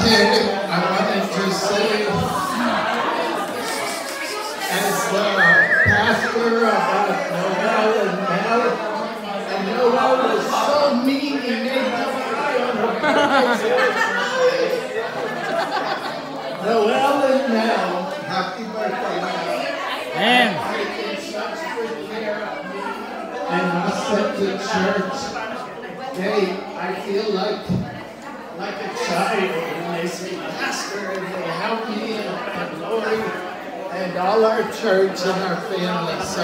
I wanted to say, as the pastor about Noel and Mel, and Noel was so mean, he made them cry on her birthday. Noel and Mel, happy birthday, Mel. Man. Taking such good care of me. And I said to church, hey, I feel like a child when they say pastor and they help me and Lori and all our church and our family. So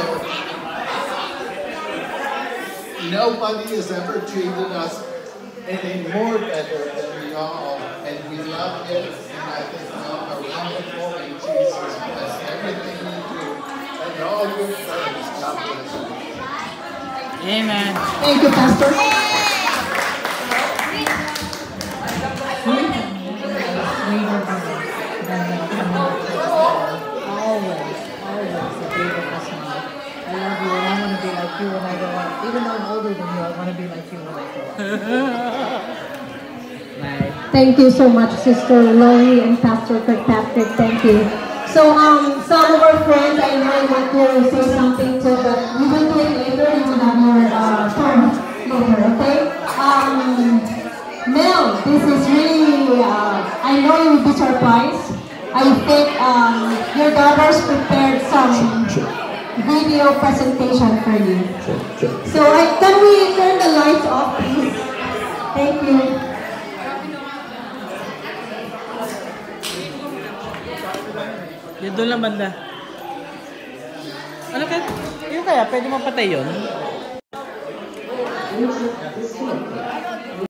nobody has ever treated us any more better than we all, and we love it, and I think you are wonderful, and Jesus bless everything you do and all your friends. God bless you. Amen. Thank you, Pastor. You when I grow up. Even though I'm older than you, I want to be like you when I grow up. Bye. Thank you so much, Sister Lori and Pastor Kirkpatrick. Thank you. So, some of our friends, I know I want to say something too, but we will do it later. You will have your turn later, okay? Mel, this is really, I know you will be surprised. I think your daughters prepared some video presentation for you. So can we turn the lights off, please? Thank you. Yun doon lang banda. Ano kaya? Yun kaya? Pwede mapatay yun?